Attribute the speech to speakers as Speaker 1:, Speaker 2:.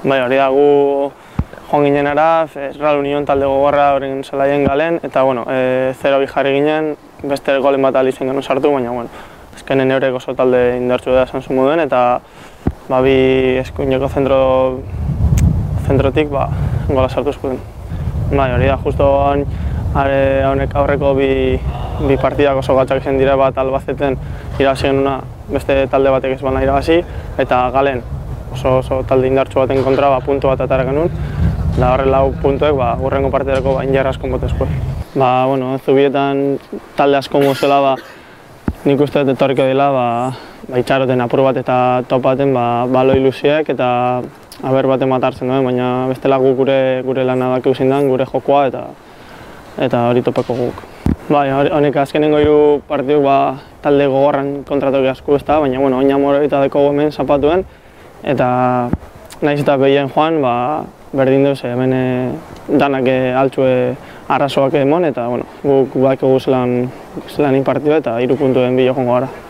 Speaker 1: Bai, hori da, gu joan ginen ara, Real Union talde gogorra horren zelaien galen, eta, bueno, 0-2 jarri ginen, beste golen bat alizen genuen sartu, baina, bueno, azkenen eurek oso talde indartsu da esan zu moduen, eta bi eskuineko zentrotik gola sartu eskuden. Bai, hori da, justo honek aurreko bi partidak oso gatzak izan dira, bat Albaceten irabazi genuna beste talde batek ez bana irabazi, eta Galen oso talde indartsu baten kontra puntu bat atara genuen, da horrela puntuek hurrengo partidarako injar asko botezko. Bueno, Zubietan talde asko mozela, nik uste dut etorriko dela, itxaroten apur bat eta top baten balo ilusiek eta aber baten matartzen duen, baina bestela guk gure lana daki uzindan, gure jokoa eta hori topeko guk. Honek azkenengo 3 partiduk talde gogorran kontratoki asko ezta, baina oin amorita deko hemen zapatuen, eta nahiz eta behien joan, berdin duz, hemen danak altxue arrazoak emon, eta guk baiko zelan partidu eta 3 puntuen bilo joango gara.